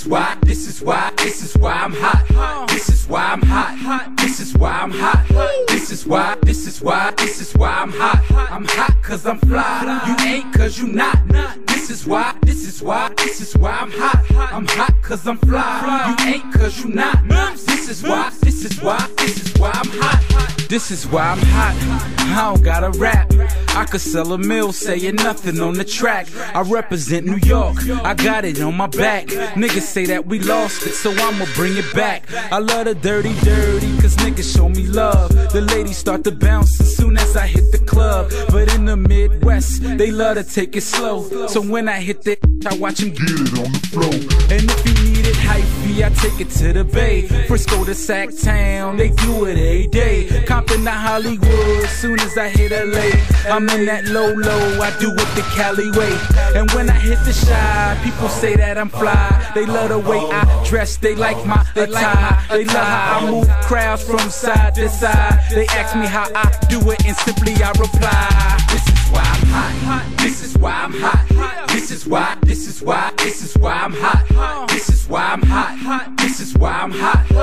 is why I'm hot. This is why I'm hot. This is why I'm hot. This is why I'm hot. I'm hot cause I'm fly. You ain't cause you not. This is why I'm hot. I'm hot cause I'm fly. You ain't cause you not. This is why I'm hot. This is why I'm hot. I don't gotta rap. I could sell a mill saying nothing on the track. I represent New York, I got it on my back. Niggas say that we lost it, so I'ma bring it back. I love the dirty, cause niggas show me love. The ladies start to bounce as soon as I hit the club. But in the Midwest, they love to take it slow. So when I hit the I watch them get it on the floor. And if you need it hypey, I take it to the Bay. Frisco to Sacktown, they do it every day. Compton to Hollywood, soon as I hit LA. I'm in that low, I do it the Cali way. And when I hit the Shy, people say that I'm fly. They love the way I dress, they like my attire. They love how I move crowds from side to side. They ask me how I do it and simply I reply. This is why I'm hot. This is why I'm hot. This is why I'm hot. This is why I'm hot. This is why I'm hot. This is why I'm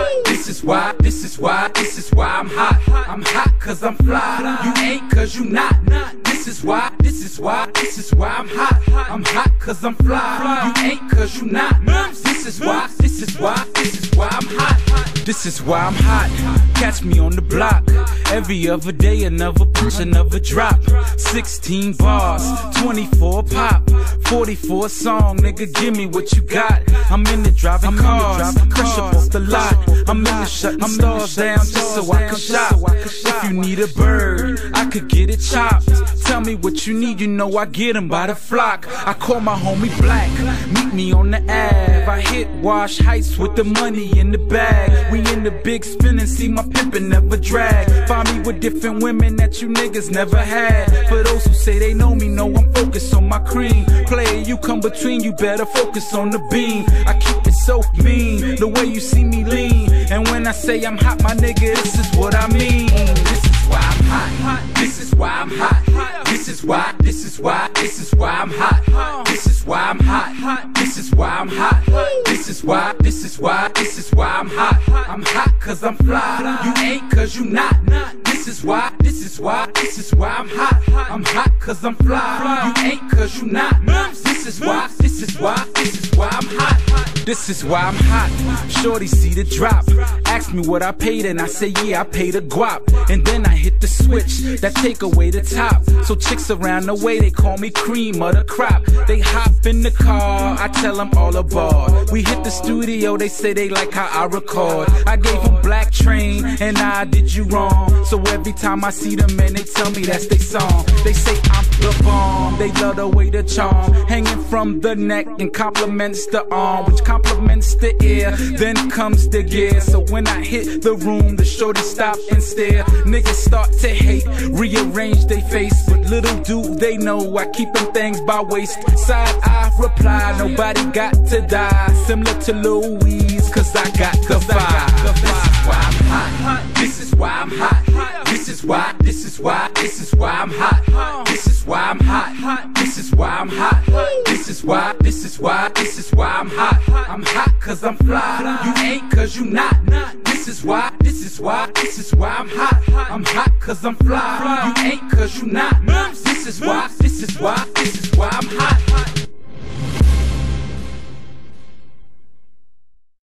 hot. I'm hot cause I'm fly. You ain't cause you not. This is why I'm hot. I'm hot cause I'm fly. You ain't cause you not. This is why I'm hot. This is why I'm hot. Catch me on the block. Every other day another push, another drop. 16 bars, 24 pop, 44 song, nigga give me what you got. I'm in the driving cars, crush up off the lot. I'm in the shutting stars down just so I can shop. If you need a bird, I could get it chopped. Tell me what you need, you know I get them by the flock. I call my homie Black, meet me on the Ave. I hit Wash Heights with the money in the bag. We in the big spin and see my pimpin' never drag. Find me with different women that you niggas never had. For those who say they know me, know I'm focused on my cream. Player, you come between, you better focus on the beam. I keep it so mean, the way you see me lean. And when I say I'm hot, my nigga, this is what I mean. This is why I'm hot. This is why I'm hot. This is why I'm hot. This is why I'm hot. This is why I'm hot. This is why I'm hot. I'm hot cause I'm fly. You ain't cause you not. This is why I'm hot. I'm hot cause I'm fly. You ain't cause you not. This is why I'm hot. This is why I'm hot. Shorty see the drop. Ask me what I paid and I say yeah, I paid a guap. And then I hit the switch that take away the top. So chicks around the way, they call me cream of the crop. They hop in the car, I tell them all aboard. We hit the studio, they say they like how I record. I gave them Black Train and I did you wrong. So every time I see them and they tell me that's their song. They say I'm the bomb, they love the way the charm hanging from the neck and compliments the arm, which compliments the ear, then comes the gear. So when I hit the room, the shorty stop and stare. Niggas start to hate, rearrange they face, but little do they know I keep them things by waist. Side I reply, nobody got to die. Similar to Louise, cause I got the fire. This is why I'm hot. This is why I'm hot. This is why I'm hot. This is why I'm hot. This is why I'm hot. This is why I'm hot. I'm hot cause I'm fly. You ain't cause you not. This is why I'm hot. I'm hot cause I'm fly. You ain't cause you not. This is why I'm hot.